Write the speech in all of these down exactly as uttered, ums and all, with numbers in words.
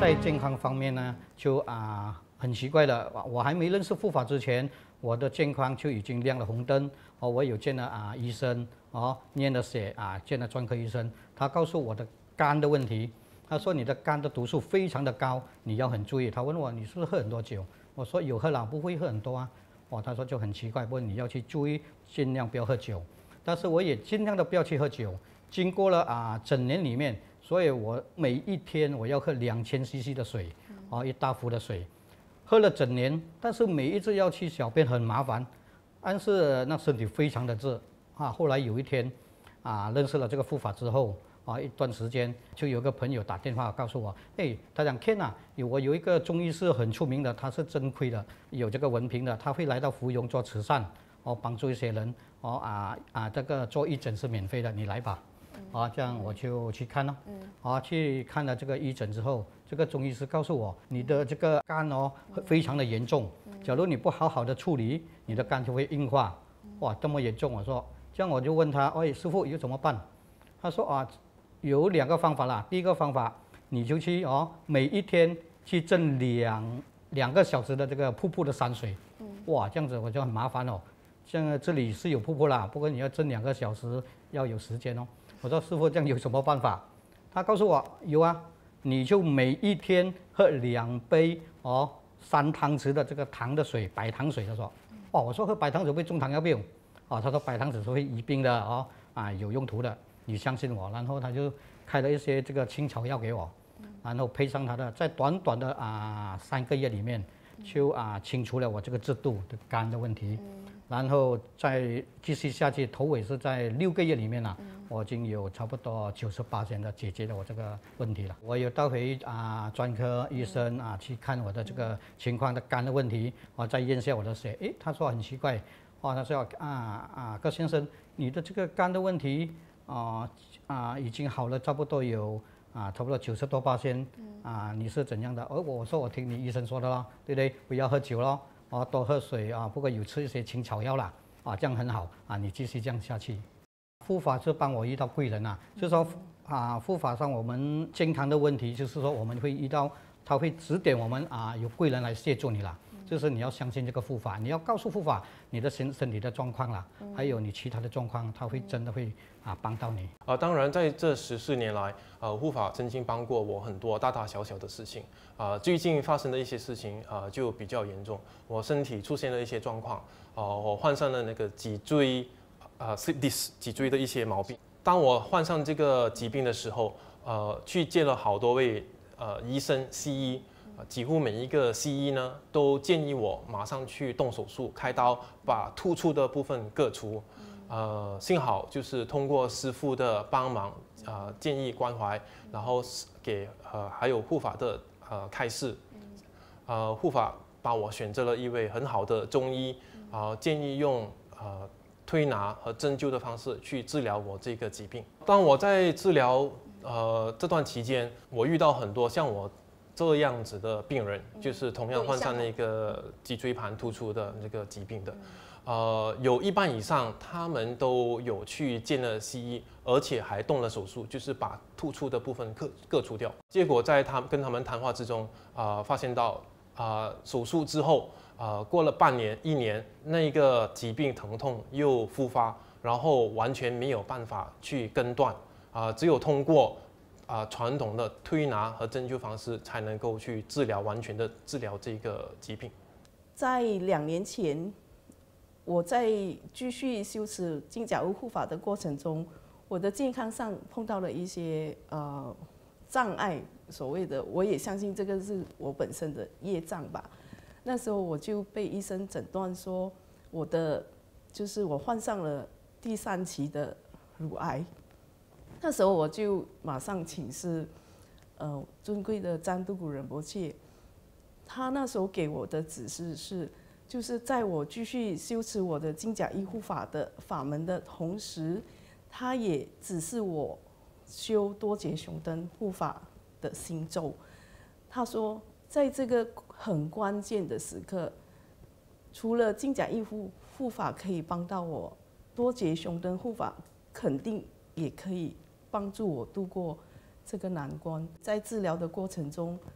在健康方面呢，就啊很奇怪的，我还没认识护法之前，我的健康就已经亮了红灯。哦，我有见了啊医生，哦，验了血啊，见了专科医生，他告诉我的肝的问题。他说你的肝的毒素非常的高，你要很注意。他问我你是不是喝很多酒？我说有喝了，不会喝很多啊。哦，他说就很奇怪，不过你要去注意，尽量不要喝酒。但是我也尽量的不要去喝酒。经过了啊整年里面，所以我每一天我要喝两千 C C 的水，哦，一大壶的水，喝了整年。但是每一次要去小便很麻烦，但是那身体非常的热啊。后来有一天啊认识了这个护法之后。啊，一段时间就有个朋友打电话告诉我，哎，他讲 Ken 啊，我有一个中医师很出名的，他是正规的，有这个文凭的，他会来到芙蓉做慈善，哦，帮助一些人，哦啊啊，这个做义诊是免费的，你来吧，啊，这样我就去看了，啊，去看了这个义诊之后，这个中医师告诉我，你的这个肝哦非常的严重，假如你不好好的处理，你的肝就会硬化，哇，这么严重，我说，这样我就问他，哎，师傅有怎么办？他说啊。有两个方法啦，第一个方法，你就去哦，每一天去蒸两两个小时的这个瀑布的山水，哇，这样子我就很麻烦哦。像这里是有瀑布啦，不过你要蒸两个小时要有时间哦。我说师傅，这样有什么办法？他告诉我有啊，你就每一天喝两杯哦三汤匙的这个糖的水，白糖水。他说，哇，我说喝白糖水会中糖尿病，哦，他说白糖水是会医病的哦，啊有用途的。你相信我，然后他就开了一些这个青草药给我，然后配上他的，在短短的啊三个月里面，就啊清除了我这个制度的肝的问题，然后再继续下去，头尾是在六个月里面啊，我已经有差不多九十八%的解决了我这个问题了。我有带回啊专科医生啊去看我的这个情况的肝的问题，我再验下我的血，诶，他说很奇怪，哦，他说啊啊葛先生，你的这个肝的问题。啊啊，已经好了，差不多有啊，差不多九十多八仙啊，你是怎样的？而我说我听你医生说的咯，对不对？不要喝酒咯，哦，多喝水啊，不过有吃一些青草药啦，啊，这样很好啊，你继续这样下去。护法是帮我遇到贵人啊，就是说啊，护法上我们健康的问题，就是说我们会遇到，他会指点我们啊，有贵人来协助你啦。就是你要相信这个护法，你要告诉护法你的身身体的状况啦，还有你其他的状况，他会真的会啊帮到你。 啊，当然在这十四年来，呃，护法曾经帮过我很多大大小小的事情。啊，最近发生的一些事情啊，就比较严重，我身体出现了一些状况，啊，我患上了那个脊椎啊 slip disc 脊椎的一些毛病。当我患上这个疾病的时候，呃，去见了好多位呃医生、西医。几乎每一个西医呢，都建议我马上去动手术，开刀把突出的部分割除。呃，幸好就是通过师父的帮忙，呃，建议关怀，然后给呃还有护法的呃开示，呃，护法把我选择了一位很好的中医，啊、呃，建议用呃推拿和针灸的方式去治疗我这个疾病。当我在治疗呃这段期间，我遇到很多像我。这样子的病人，就是同样患上那个脊椎盘突出的这个疾病的，呃，有一半以上他们都有去见了西医，而且还动了手术，就是把突出的部分割割除掉。结果在他跟他们谈话之中，啊、呃，发现到啊、呃、手术之后，啊、呃、过了半年一年，那个疾病疼痛又复发，然后完全没有办法去根断，啊、呃，只有通过。啊，传统的推拿和针灸方式才能够去治疗，完全的治疗这个疾病。 在两年前，我在继续修持金甲屋护法的过程中，我的健康上碰到了一些呃障碍，所谓的我也相信这个是我本身的业障吧。那时候我就被医生诊断说，我的就是我患上了第三期的乳癌。那时候我就马上请示，呃，尊贵的占都古仁波切，他那时候给我的指示是，就是在我继续修持我的金甲医护法的法门的同时，他也指示我修多杰雄灯护法的心咒。他说，在这个很关键的时刻，除了金甲医护护法可以帮到我，多杰雄灯护法肯定也可以帮助我度过这个难关。在治疗的过程中，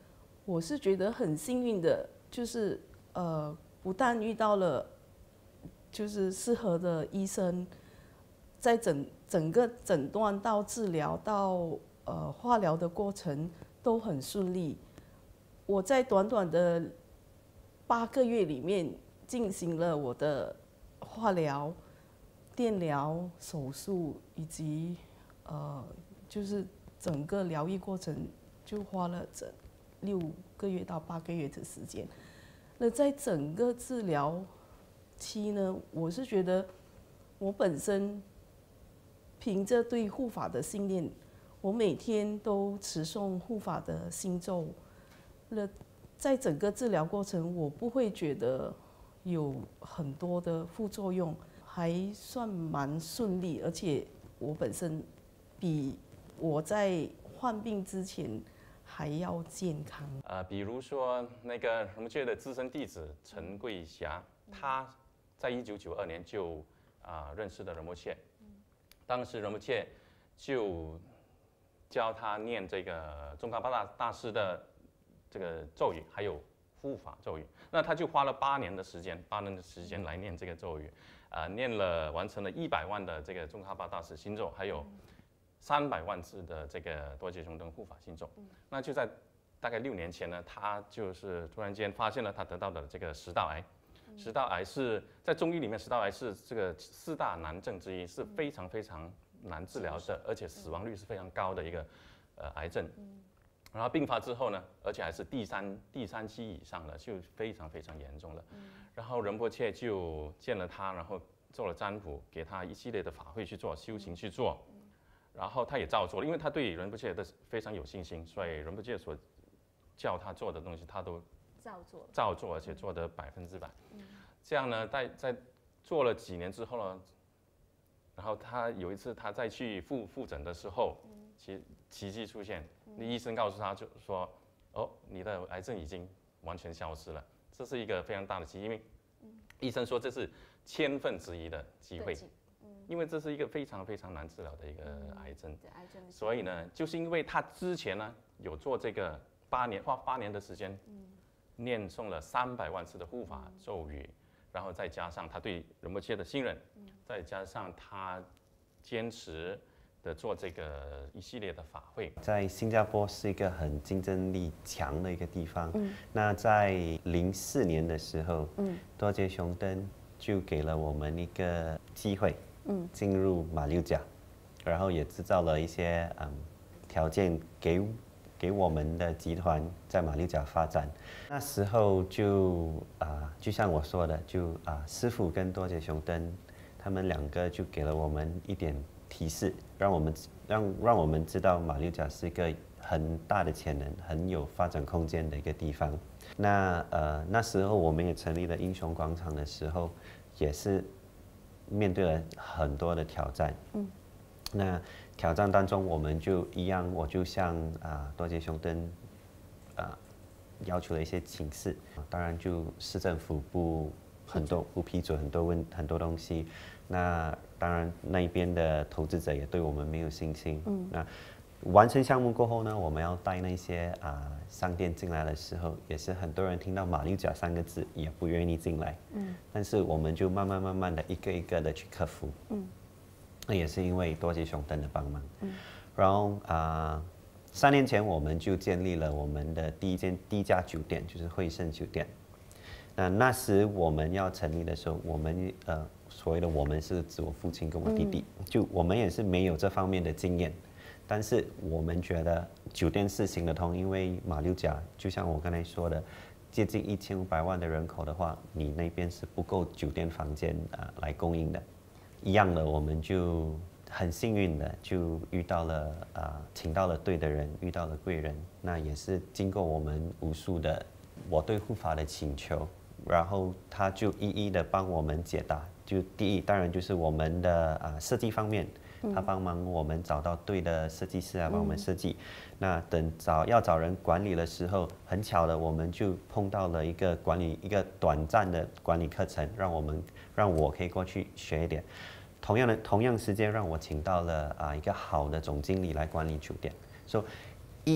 我是觉得很幸运的，就是呃，不但遇到了就是适合的医生，在整整个诊断到治疗到呃化疗的过程都很顺利。我在短短的八个月里面进行了我的化疗、电疗、手术以及呃，就是整个疗愈过程就花了整六个月到八个月的时间。那在整个治疗期呢，我是觉得我本身凭着对护法的信念，我每天都持诵护法的心咒。那在整个治疗过程，我不会觉得有很多的副作用，还算蛮顺利，而且我本身比我在患病之前还要健康。 呃，比如说那个仁波切的资深弟子陈桂霞，他在一九九二年就啊、呃、认识了仁波切，当时仁波切就教他念这个宗喀巴大大师的这个咒语，还有护法咒语。那他就花了八年的时间，八年的时间来念这个咒语，啊、呃，念了完成了一百万的这个宗喀巴大师心咒，还有三百万字的这个多杰雄登护法心咒。那就在大概六年前呢，他就是突然间发现了他得到的这个食道癌。食道癌是在中医里面，食道癌是这个四大难症之一，是非常非常难治疗的，而且死亡率是非常高的一个呃癌症。然后病发之后呢，而且还是第三第三期以上的，就非常非常严重了。然后仁波切就见了他，然后做了占卜，给他一系列的法会去做，修行去做。然后他也照做了，因为他对仁波切的非常有信心，所以仁波切所叫他做的东西，他都照做， 照做，而且做得百分之百。这样呢，在在做了几年之后呢，然后他有一次他再去复复诊的时候，奇奇迹出现，那医生告诉他就说，哦，你的癌症已经完全消失了，这是一个非常大的奇迹，因为医生说这是千分之一的机会。因为这是一个非常非常难治疗的一个癌症，嗯、所以呢，就是因为他之前呢有做这个八年花八年的时间，嗯、念诵了三百万次的护法咒语，嗯、然后再加上他对仁波切的信任，嗯、再加上他坚持的做这个一系列的法会。 在新加坡是一个很竞争力强的一个地方。嗯、那在零四年的时候，嗯、多杰雄登就给了我们一个机会。进入马六甲，然后也制造了一些嗯条件给给我们的集团在马六甲发展。那时候就啊、呃，就像我说的，就啊、呃，师父跟多杰雄登他们两个就给了我们一点提示，让我们让让我们知道马六甲是一个很大的潜能、很有发展空间的一个地方。那呃那时候我们也成立了英雄广场的时候，也是面对了很多的挑战。嗯，那挑战当中，我们就一样，我就向啊多杰雄登啊要求了一些请示，当然就市政府不很多不批准很多问很多东西，那当然那一边的投资者也对我们没有信心。嗯，那完成项目过后呢，我们要带那些啊商店进来的时候，也是很多人听到马六甲三个字也不愿意进来。嗯，但是我们就慢慢慢慢的一个一个的去克服。嗯，那也是因为多杰雄登的帮忙。嗯，然后啊三年前我们就建立了我们的第一间第一家酒店，就是惠盛酒店。那那时我们要成立的时候，我们呃所谓的我们是指我父亲跟我弟弟，嗯、就我们也是没有这方面的经验。但是我们觉得酒店是行得通，因为马六甲就像我刚才说的，接近一千五百万的人口的话，你那边是不够酒店房间啊、呃、来供应的。一样的，我们就很幸运的就遇到了啊、呃，请到了对的人，遇到了贵人。那也是经过我们无数的我对护法的请求，然后他就一一的帮我们解答。就第一，当然就是我们的啊、呃、设计方面。他帮忙我们找到对的设计师来帮我们设计。嗯、那等找要找人管理的时候，很巧的我们就碰到了一个管理一个短暂的管理课程，让我们让我可以过去学一点。同样的同样时间让我请到了啊、呃、一个好的总经理来管理酒店。所以一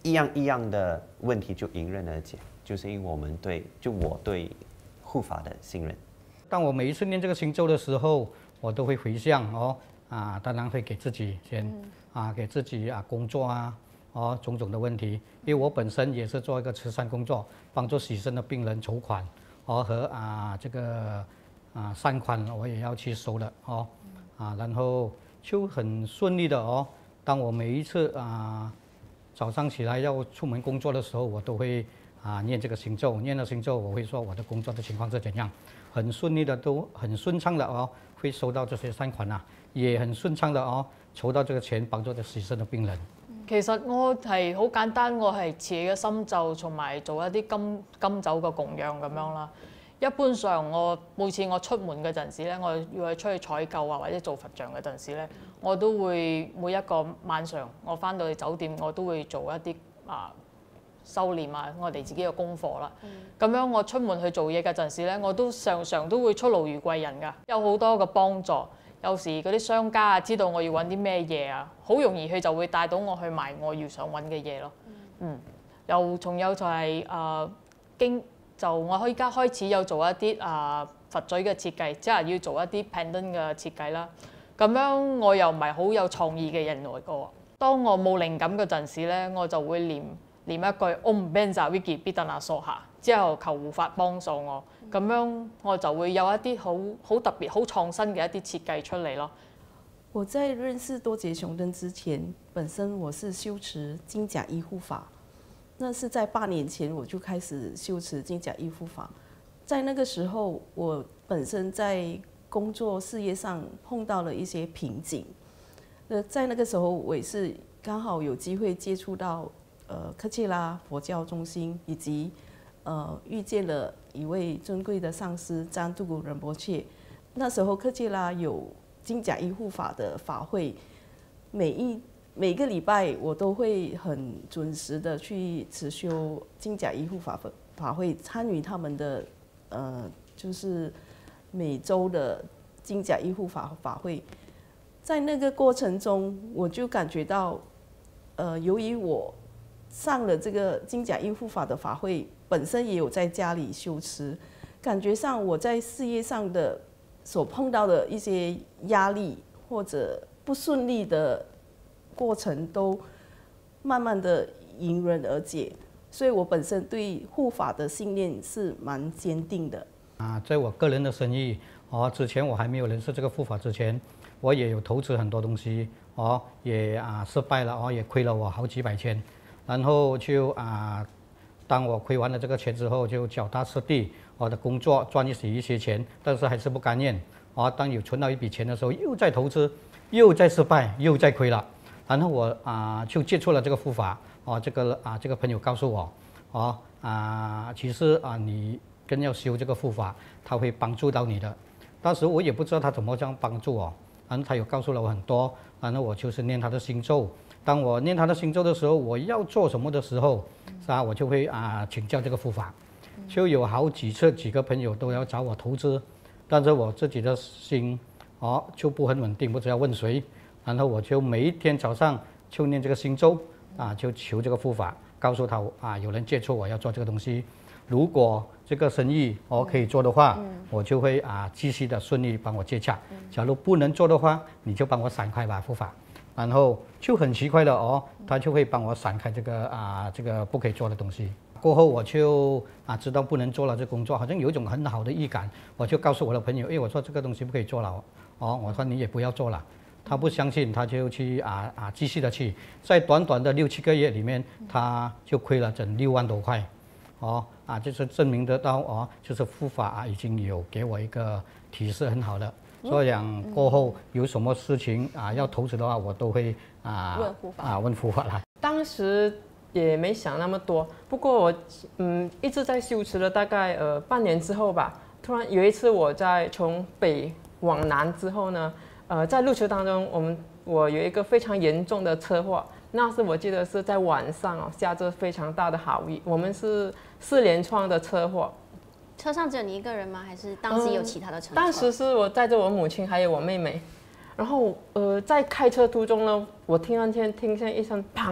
一样一样的问题就迎刃而解，就是因为我们对就我对护法的信任。 当我每一次念这个星咒的时候，我都会回向哦啊，当然会给自己先、嗯、啊给自己啊工作啊哦种种的问题，因为我本身也是做一个慈善工作，帮助洗肾的病人筹款哦和啊这个啊善款我也要去收的哦啊，然后就很顺利的哦。当我每一次啊早上起来要出门工作的时候，我都会啊念这个星咒，念了星咒我会说我的工作的情况是怎样。很順利的都很順暢的哦，會收到這些善款啊，也很順暢的哦，籌到這個錢幫助咗死身嘅病人。 其實我係好簡單，我係持嘅心咒，同埋做一啲金金酒嘅供養咁樣啦。一般上我每次我出門嗰陣時咧，我要去出去採購啊，或者做佛像嗰陣時咧，我都會每一個晚上我翻到去酒店，我都會做一啲啊。修練啊，我哋自己嘅功課啦。咁、嗯、樣我出門去做嘢嗰陣時咧，我都常常都會出勞如貴人㗎，有好多嘅幫助。有時嗰啲商家啊，知道我要揾啲咩嘢啊，好容易佢就會帶到我去買我要想揾嘅嘢咯。嗯，又仲有就係、是、誒、呃、經就我依家開始有做一啲啊、呃、佛嘴嘅設計，即係要做一啲 pendant 嘅設計啦。咁樣我又唔係好有創意嘅人來個。當我冇靈感嗰陣時咧，我就會念。念一句 Om Benza Wiki Bidana Soha 之後求護法幫助我，咁樣我就會有一啲好好特別、好創新嘅一啲設計出嚟咯。 我在認識多杰雄燈之前，本身我是修持金甲醫護法，那是在八年前我就開始修持金甲醫護法。在那個時候，我本身在工作事業上碰到了一些瓶頸。呃，在那個時候，我也是剛好有機會接觸到。呃，科切拉佛教中心，以及呃遇見了一位尊貴的上師詹杜古仁波切。那時候科切拉有金甲醫護法的法會，每一每個禮拜我都會很準時的去持修金甲醫護法法會，參與他們的呃就是每週的金甲醫護法法會。在那個過程中，我就感覺到，呃，由於我上了這個金甲醫護法的法會，本身也有在家裡修持，感覺上我在事業上的所碰到的一些壓力或者不順利的過程，都慢慢的迎刃而解，所以我本身對護法的信念是蠻堅定的。 啊，在我個人的生意哦，之前我還沒有認識這個護法之前，我也有投資很多東西哦，也啊失敗了哦，也虧了我好幾百千。然後就啊，當我虧完了這個錢之後，就腳踏實地，我的工作賺一些一些錢，但是還是不甘願。啊，當有存到一筆錢的時候，又在投資，又在失敗，又在虧了。然後我啊就接觸了這個護法，哦、啊，這個啊這個朋友告訴我，哦啊，其實啊你更要修這個護法，他會幫助到你的。當時我也不知道他怎麼這樣幫助我，然後他有告訴了我很多，然後我就是念他的星咒。當我念他的星咒的時候，我要做什麼的時候，是吧？我就會啊請教這個護法，就有好幾次幾個朋友都要找我投資，但是我自己的心哦就不很穩定，不知道問誰，然後我就每一天早上就念這個星咒啊，就求這個護法，告訴他啊有人接觸我要做這個東西，如果這個生意我可以做的話，我就會啊繼續的順利幫我接洽，假如不能做的話，你就幫我閃開吧，護法。然後就很奇怪的哦，他就會幫我閃開這個啊，這個不可以做的東西。過後我就啊知道不能做了，這工作好像有一種很好的預感，我就告訴我的朋友，誒，我說這個東西不可以做了，哦，我說你也不要做了。他不相信，他就去啊啊繼續的去，在短短的六七個月裡面，他就虧了整六萬多塊，哦啊，就是證明得到哦，就是護法啊已經有給我一個提示，很好的。所以講過後有什麼事情啊要投資的話，我都會啊啊問護法來。 當時也沒想那麼多，不過我嗯一直在修持了大概呃半年之後吧，突然有一次我在從北往南之後呢，呃在路途當中，我們我有一個非常嚴重的車禍，那是我記得是在晚上哦，下着非常大的豪雨，我們是四連創的車禍。 車上只有你一個人嗎？還是當時有其他的乘客？ 嗯、當時是我載着我母親還有我妹妹，然後呃在開車途中呢，我突然間聽見一聲砰，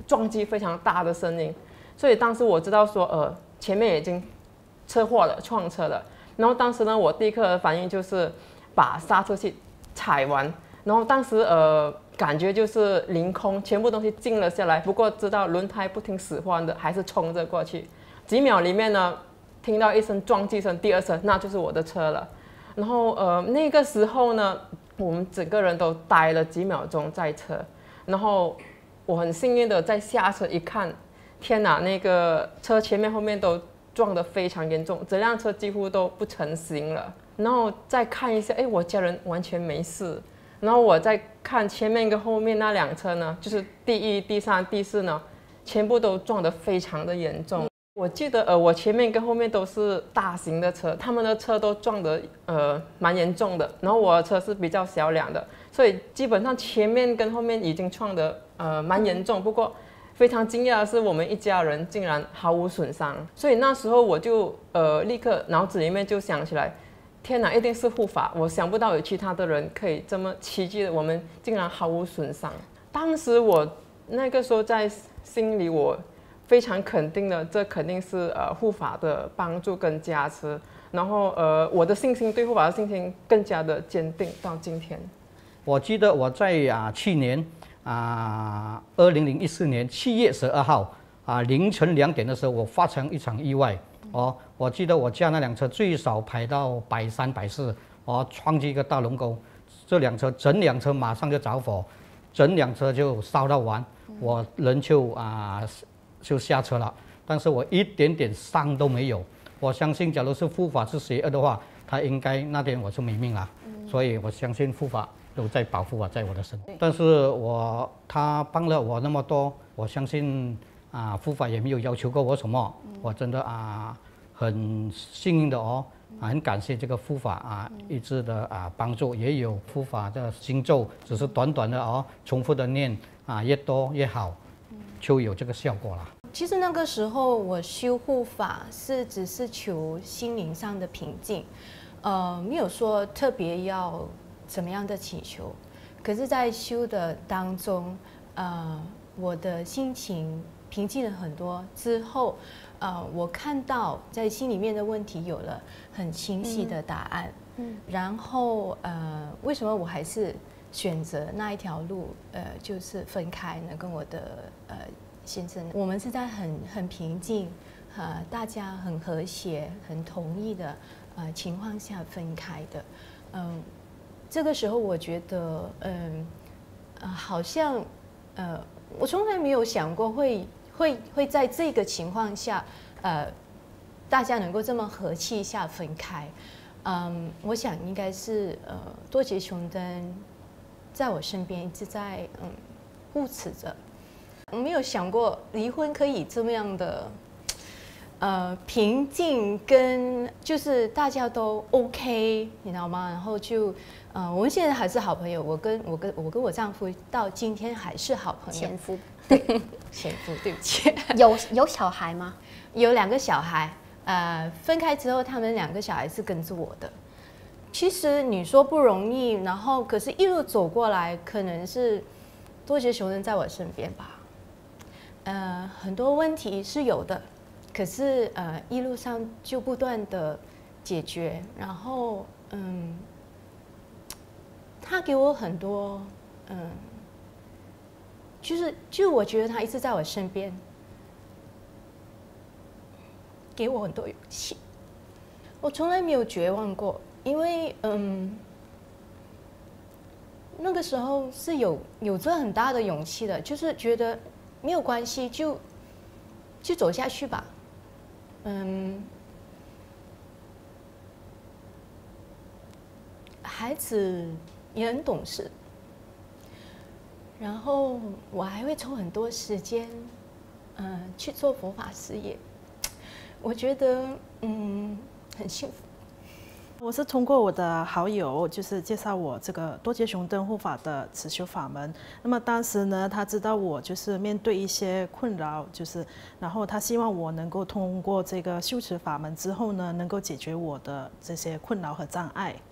撞击非常大的声音，所以当时我知道说，呃，前面已经车祸了，撞车了。然后当时呢，我第一刻的反应就是把刹车器踩完，然后当时呃感觉就是凌空，全部东西静了下来。不过知道轮胎不听使唤的，还是冲着过去。几秒里面呢，听到一声撞击声，第二声那就是我的车了。然后呃那个时候呢，我们整个人都呆了几秒钟在车，然后我很幸运的在下车一看，天哪，那个车前面后面都撞得非常严重，整辆车几乎都不成型了。然后再看一下，哎，我家人完全没事。然后我再看前面跟后面那辆车呢，就是第一、第三、第四呢，全部都撞得非常的严重。我记得呃，我前面跟后面都是大型的车，他们的车都撞得呃蛮严重的，然后我的车是比较小辆的，所以基本上前面跟后面已经撞得呃蛮严重。不过非常惊讶的是，我们一家人竟然毫无损伤，所以那时候我就呃立刻脑子里面就想起来，天哪，一定是护法！我想不到有其他的人可以这么奇迹的，我们竟然毫无损伤。当时我那个时候在心里我非常肯定的，这肯定是呃护法的帮助跟加持，然后呃我的信心对护法的信心更加的坚定到今天。 我记得我在啊去年啊二零零一四年七月十二号啊凌晨两点的时候，我发生一场意外哦。我记得我驾那辆车最少排到百三百四，哦撞击一个大龙沟，这辆车整辆车马上就着火，整辆车就烧到完，我人就啊。就下车了，但是我一点点伤都没有。我相信，假如是护法是邪恶的话，他应该那天我就没命了。嗯、所以我相信护法都在保护我，在我的身边。但是我他帮了我那么多，我相信啊，护法也没有要求过我什么。嗯、我真的啊，很幸运的哦，啊，很感谢这个护法啊一直的啊帮助，也有护法的星咒，只是短短的哦，重复的念啊，越多越好。就有这个效果了。 其实那个时候我修护法是只是求心灵上的平静，呃，没有说特别要怎么样的祈求。可是，在修的当中，呃，我的心情平静了很多之后，呃，我看到在心里面的问题有了很清晰的答案。嗯，然后呃，为什么我还是选择那一条路，呃，就是分开呢，跟我的呃先生，我们是在很很平静，呃，大家很和谐、很同意的呃情况下分开的。嗯，这个时候我觉得，嗯，呃，好像，呃，我从来没有想过会会会在这个情况下，呃，大家能够这么和气下分开。嗯，我想应该是呃多杰雄灯在我身边一直在嗯护持着，我没有想过离婚可以这么样的呃平静，跟就是大家都 OK， 你知道吗？然后就呃我们现在还是好朋友，我跟我跟我跟我丈夫到今天还是好朋友。 前夫， 对，前夫，对不起。 有有小孩吗？ 有两个小孩。呃，分开之后，他们两个小孩是跟着我的。其实你说不容易，然后可是一路走过来，可能是多杰雄灯在我身边吧。呃，很多问题是有的，可是呃一路上就不断的解决，然后嗯，他给我很多嗯，就是就我觉得他一直在我身边。给我很多勇气，我从来没有绝望过，因为嗯，那个时候是有有着很大的勇气的，就是觉得没有关系，就就走下去吧，嗯，孩子也很懂事，然后我还会抽很多时间，嗯、呃，去做佛法事业。我觉得嗯很幸福。 我是通过我的好友，就是介绍我这个多杰雄灯护法的慈修法门。那么当时呢，他知道我就是面对一些困扰，就是然后他希望我能够通过这个修持法门之后呢，能够解决我的这些困扰和障碍。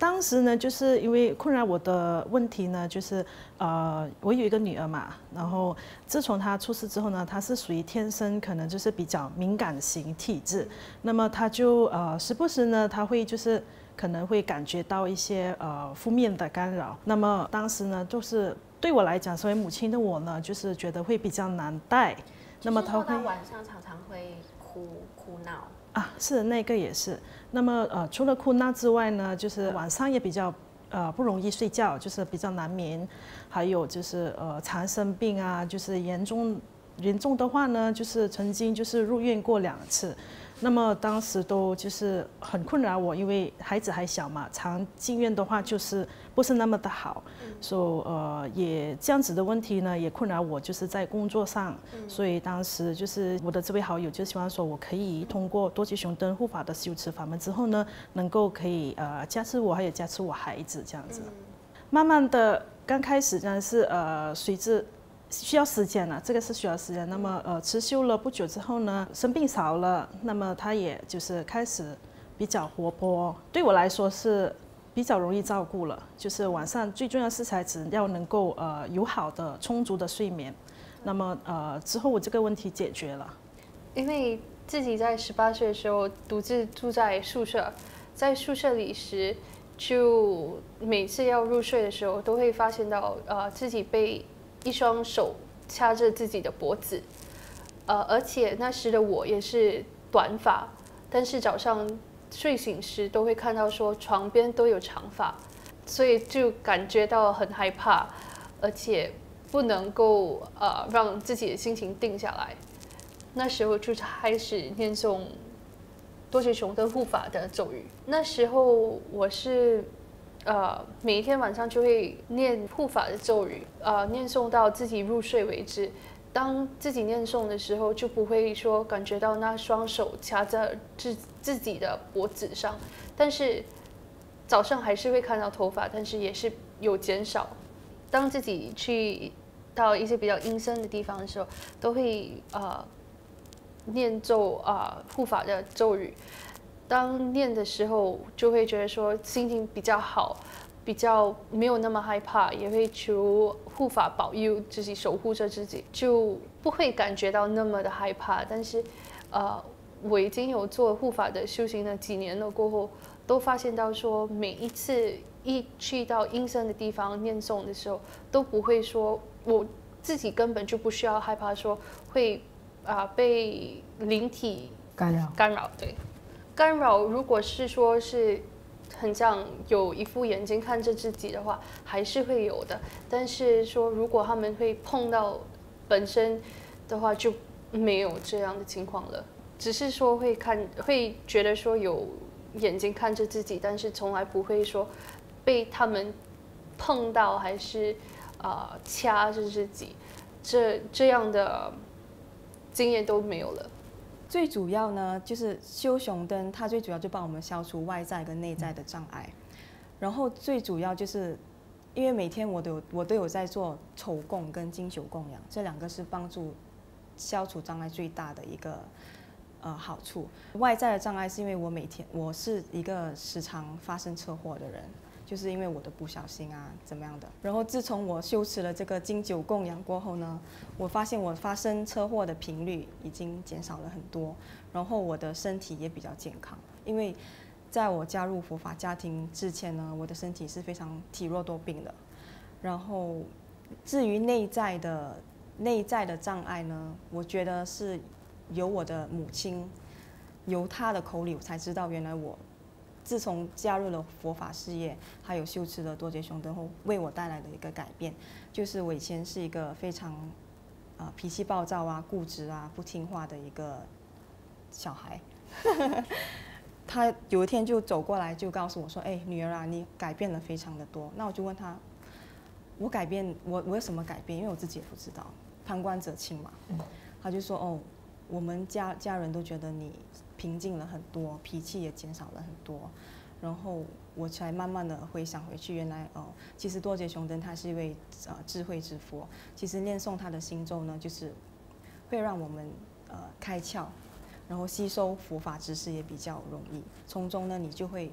当时呢，就是因为困扰我的问题呢，就是呃，我有一个女儿嘛，然后自从她出世之后呢，她是属于天生可能就是比较敏感型体质，那么她就呃时不时呢，她会就是可能会感觉到一些呃负面的干扰。那么当时呢，就是对我来讲，作为母亲的我呢，就是觉得会比较难带。那么她会晚上常常会哭哭闹。 啊，是那个也是。那么呃，除了哭闹之外呢，就是晚上也比较呃不容易睡觉，就是比较难眠，还有就是呃常生病啊，就是严重严重的话呢，就是曾经就是入院过两次。那么当时都就是很困扰我，因为孩子还小嘛，常进院的话就是不是那么的好，所以、so, 呃也这样子的问题呢也困扰我，就是在工作上，嗯、所以当时就是我的这位好友就希望说我可以通过多吉雄灯护法的修持法门之后呢，能够可以呃加持我，还有加持我孩子这样子，嗯、慢慢的刚开始呢是呃随着。需要时间了，这个是需要时间。那么，呃，持修了不久之后呢，生病少了，那么他也就是开始比较活泼，对我来说是比较容易照顾了。就是晚上最重要是才只要能够呃有好的充足的睡眠，那么呃之后我这个问题解决了。 因为自己在十八岁的时候独自住在宿舍，在宿舍里时，就每次要入睡的时候，都会发现到呃自己被一双手掐着自己的脖子，呃，而且那时的我也是短发，但是早上睡醒时都会看到说床边都有长发，所以就感觉到很害怕，而且不能够呃让自己的心情定下来。那时候就开始念诵多吉雄灯护法的咒语。那时候我是。呃，每一天晚上就会念护法的咒语，呃，念诵到自己入睡为止。当自己念诵的时候，就不会说感觉到那双手掐在自自己的脖子上，但是早上还是会看到头发，但是也是有减少。当自己去到一些比较阴森的地方的时候，都会呃念咒啊、呃、护法的咒语。当念的时候，就会觉得说心情比较好，比较没有那么害怕，也会求护法保佑自己，守护着自己，就不会感觉到那么的害怕。但是，呃，我已经有做护法的修行了几年了，过后都发现到说，每一次一去到阴森的地方念诵的时候，都不会说我自己根本就不需要害怕说会啊、呃、被灵体干扰干扰，对。干扰，如果是说是很像有一副眼睛看着自己的话，还是会有的。但是说如果他们会碰到本身的话，就没有这样的情况了。只是说会看，会觉得说有眼睛看着自己，但是从来不会说被他们碰到，还是啊、呃、掐着自己，这这样的经验都没有了。 最主要呢，就是修雄灯，它最主要就帮我们消除外在跟内在的障碍。然后最主要就是，因为每天我都有我都有在做丑供跟经久供养，这两个是帮助消除障碍最大的一个呃好处。外在的障碍是因为我每天我是一个时常发生车祸的人。就是因为我的不小心啊，怎么样的。然后自从我修持了这个经久供养过后呢，我发现我发生车祸的频率已经减少了很多，然后我的身体也比较健康。因为在我加入佛法家庭之前呢，我的身体是非常体弱多病的。然后至于内在的内在的障碍呢，我觉得是由我的母亲，由她的口里我才知道，原来我。自从加入了佛法事业，还有修持了多杰雄灯后，为我带来的一个改变，就是我以前是一个非常，呃，脾气暴躁啊、固执啊、不听话的一个小孩。他有一天就走过来，就告诉我说：“哎，女儿啊，你改变了非常的多。”那我就问他：“我改变，我我有什么改变？因为我自己也不知道，旁观者清嘛。”他就说：“哦，我们家家人都觉得你。”平静了很多，脾气也减少了很多，然后我才慢慢的回想回去，原来哦，其实多杰雄灯他是一位呃智慧之佛，其实念诵他的心咒呢，就是会让我们呃开窍，然后吸收佛法知识也比较容易，从中呢你就会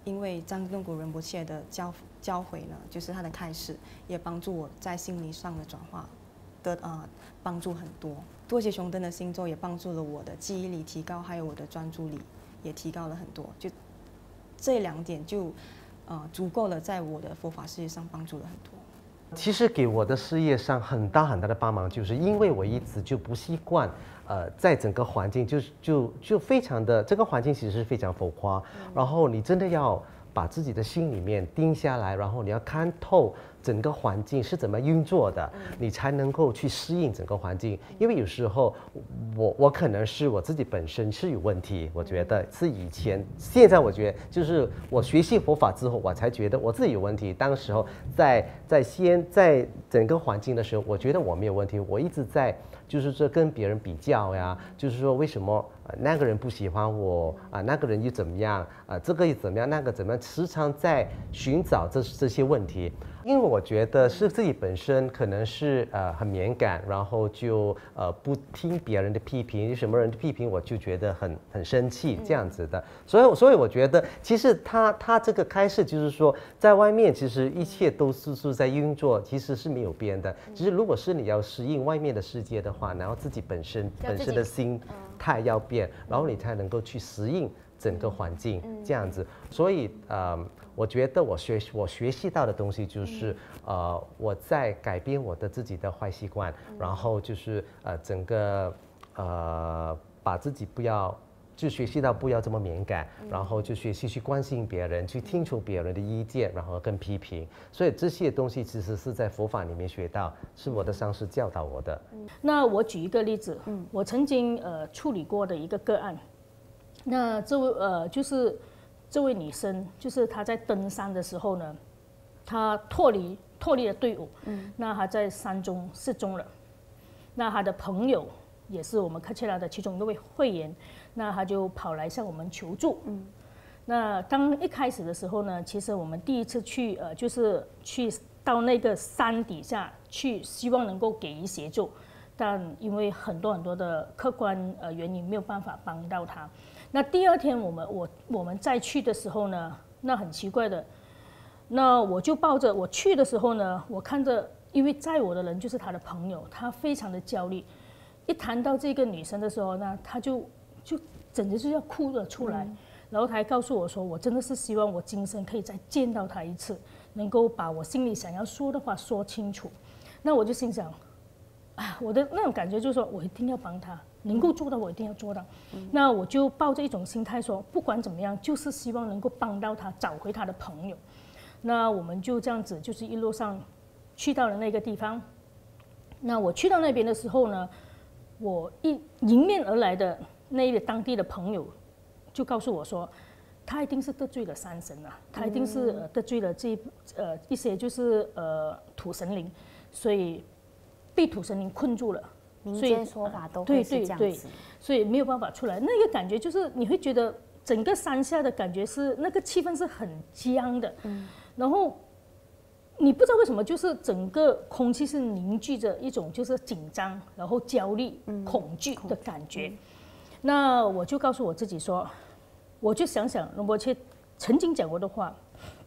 因为张顿古仁波切的教教诲呢，就是他的开示，也帮助我在心理上的转化的呃帮助很多。多杰熊灯的星座也帮助了我的记忆力提高，还有我的专注力也提高了很多。就这两点就呃足够了，在我的佛法事业上帮助了很多。 其实给我的事业上很大很大的帮忙，就是因为我一直就不习惯，呃，在整个环境就就就非常的这个环境其实是非常浮夸，然后你真的要把自己的心里面定下来，然后你要看透整个环境是怎么运作的，你才能够去适应整个环境。因为有时候我我可能是我自己本身是有问题，我觉得是以前，现在我觉得就是我学习佛法之后，我才觉得我自己有问题。当时候在在先在整个环境的时候，我觉得我没有问题，我一直在就是说跟别人比较呀，就是说为什么呃那个人不喜欢我啊、呃，那个人又怎么样啊、呃，这个又怎么样，那个怎么样，时常在寻找这这些问题。因为我觉得是自己本身可能是呃很敏感，然后就呃不听别人的批评，什么人的批评我就觉得很很生气这样子的，所以所以我觉得其实他他这个开始就是说，在外面其实一切都是是在运作，其实是没有变的。只是如果是你要适应外面的世界的话，然后自己本身本身的心态要变，然后你才能够去适应整个环境这样子。所以呃。我觉得我学我学习到的东西就是，嗯、呃，我在改变我的自己的坏习惯，嗯、然后就是呃，整个呃，把自己不要就学习到不要这么敏感，嗯、然后就学习去关心别人，去听从别人的意见，然后跟批评。所以这些东西其实是在佛法里面学到，是我的上师教导我的。 嗯、那我举一个例子，嗯、我曾经呃处理过的一个个案，那这位呃就是。这位女生就是她在登山的时候呢，她脱离脱离了队伍，嗯，那她在山中失踪了。那她的朋友也是我们喀切拉的其中一位会员，那他就跑来向我们求助。嗯，那当一开始的时候呢，其实我们第一次去呃，就是去到那个山底下去，希望能够给予协助，但因为很多很多的客观呃原因，没有办法帮到她。那第二天我们我我们再去的时候呢，那很奇怪的，那我就抱着我去的时候呢，我看着，因为载我的人就是他的朋友，他非常的焦虑，一谈到这个女生的时候呢，他就就简直是要哭了出来，嗯、然后他还告诉我说，我真的是希望我今生可以再见到她一次，能够把我心里想要说的话说清楚。那我就心想，啊，我的那种感觉就是说我一定要帮她。能够做到，我一定要做到。嗯、那我就抱着一种心态说，不管怎么样，就是希望能够帮到他，找回他的朋友。那我们就这样子，就是一路上去到了那个地方。那我去到那边的时候呢，我一迎面而来的那一个当地的朋友就告诉我说，他一定是得罪了山神啊，他一定是呃得罪了这呃一些就是呃土神灵，所以被土神灵困住了。 民间说法都会是这样子，对对对， 所以没有办法出来。那个感觉就是你会觉得整个山下的感觉是那个气氛是很僵的，嗯，然后你不知道为什么，就是整个空气是凝聚着一种就是紧张，然后焦虑、嗯、恐惧的感觉。嗯、那我就告诉我自己说，我就想想仁波切曾经讲过的话，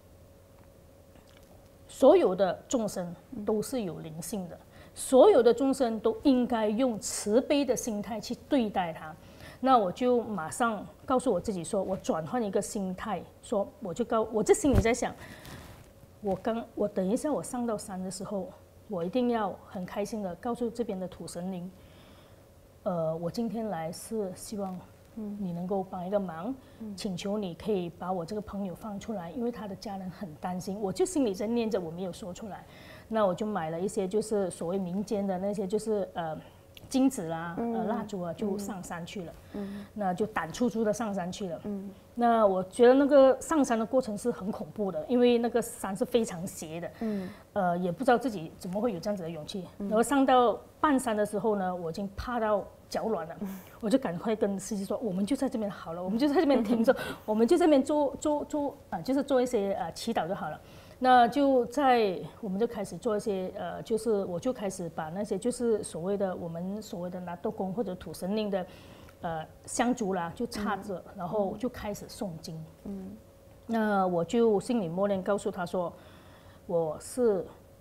所有的众生都是有灵性的。所有的众生都应该用慈悲的心态去对待他。那我就马上告诉我自己说，我转换一个心态，说我就告我这心里在想，我刚我等一下我上到山的时候，我一定要很开心的告诉这边的土神灵，呃，我今天来是希望你能够帮一个忙，嗯、请求你可以把我这个朋友放出来，因为他的家人很担心。我就心里在念着，我没有说出来。那我就买了一些就是所谓民间的那些就是呃金子啦、嗯、呃蜡烛啊，就上山去了。嗯，那就胆粗粗的上山去了。嗯，那我觉得那个上山的过程是很恐怖的，因为那个山是非常斜的。嗯，呃，也不知道自己怎么会有这样子的勇气。嗯、然后上到半山的时候呢，我已经怕到脚软了，嗯、我就赶快跟司机说，我们就在这边好了，我们就在这边停着，我们就在这边做做做啊、呃，就是做一些呃祈祷就好了。那就在我们就开始做一些呃，就是我就开始把那些就是所谓的我们所谓的拿豆公或者土神令的呃香烛啦，就插着，嗯、然后就开始诵经。嗯， 那我就心里默念告诉他说，我是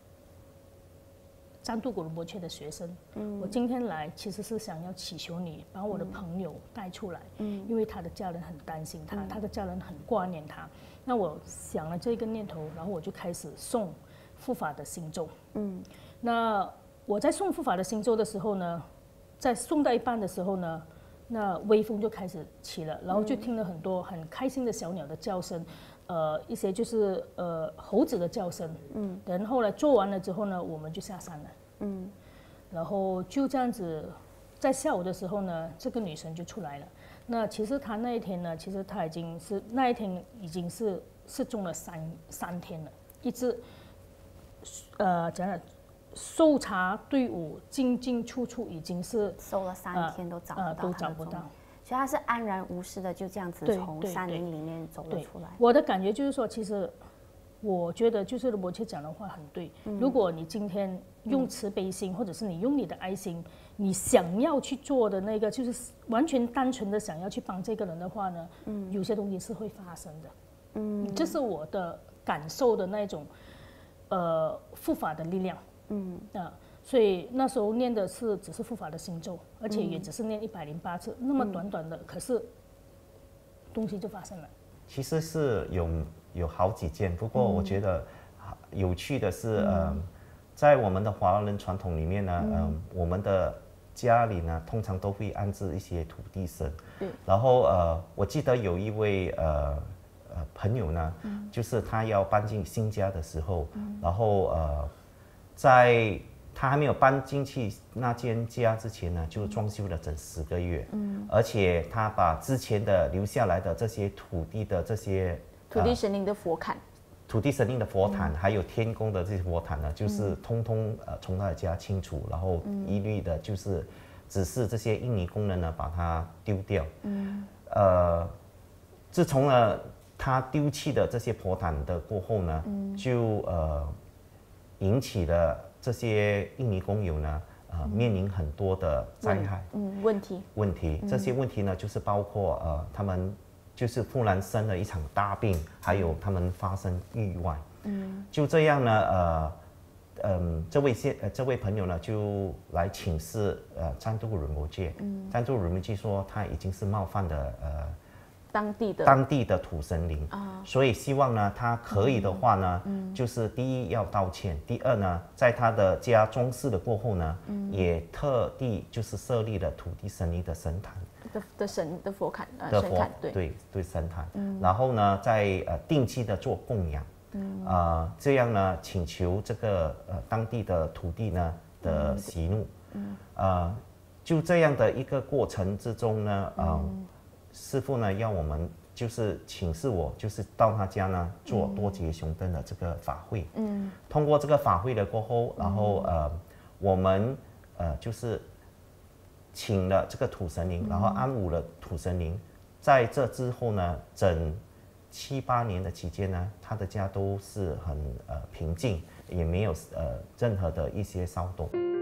占都古仁波切的学生，嗯，我今天来其实是想要祈求你把我的朋友带出来，嗯，因为他的家人很担心他，嗯、他的家人很挂念他。那我想了这个念头，然后我就开始诵护法的心咒，嗯，那我在诵护法的心咒的时候呢，在诵到一半的时候呢，那微风就开始起了，然后就听了很多很开心的小鸟的叫声。呃，一些就是呃猴子的叫声，嗯，然后呢做完了之后呢，我们就下山了，嗯，然后就这样子，在下午的时候呢，这个女生就出来了。那其实她那一天呢，其实她已经是那一天已经是失踪了三三天了，一直呃讲了，搜查队伍进进出出已经是搜了三天都找不到、呃呃， 都找不到。 所以他是安然无事的，就这样子从山林里面走了出来。 我的感觉就是说，其实我觉得就是我去讲的话很对。嗯、如果你今天用慈悲心，嗯、或者是你用你的爱心，你想要去做的那个，就是完全单纯的想要去帮这个人的话呢，嗯、有些东西是会发生的。嗯，这是我的感受的那种，呃，护法的力量。嗯啊。所以那时候念的是只是护法的心咒，而且也只是念一百零八次，嗯、那么短短的，可是东西就发生了。 其实是有有好几件，不过我觉得有趣的是，嗯、呃，在我们的华人传统里面呢，嗯、呃，我们的家里呢通常都会安置一些土地神。对。然后呃，我记得有一位呃呃朋友呢，嗯、就是他要搬进新家的时候，嗯、然后呃在他还没有搬进去那间家之前呢，就装修了整十个月。嗯，而且他把之前的留下来的这些土地的这些土地神灵的佛龛、呃、 土地神灵的佛坛，嗯、还有天宫的这些佛坛呢，就是通通呃从他的家清除，然后一律的就是只是这些印尼工人呢把它丢掉。嗯，呃，自从呢他丢弃的这些佛坛的过后呢，嗯、就呃引起了这些印尼工友呢，呃，嗯、面临很多的灾害， 嗯，问题， 问题，这些问题呢，就是包括呃，他们就是忽然生了一场大病，还有他们发生意外，嗯，就这样呢，呃，嗯，这位现呃这位朋友呢，就来请示呃占都仁波切，嗯，占都仁波切说他已经是冒犯的呃。 当地的当地的土神灵啊，所以希望呢，他可以的话呢，嗯、就是第一要道歉，第二呢，在他的家装饰的过后呢，嗯、也特地就是设立了土地神灵的神坛的的神的佛龛的佛坛，对对对神坛，嗯、然后呢，在呃定期的做供养，嗯、呃，这样呢，请求这个呃当地的土地呢的喜怒，嗯、呃，就这样的一个过程之中呢，呃。嗯师父呢，要我们就是请示我，就是到他家呢做多杰雄灯的这个法会。嗯，通过这个法会了过后，然后呃，我们呃就是请了这个土神灵，然后安抚了土神灵。在这之后呢，整七八年的期间呢，他的家都是很呃平静，也没有呃任何的一些骚动。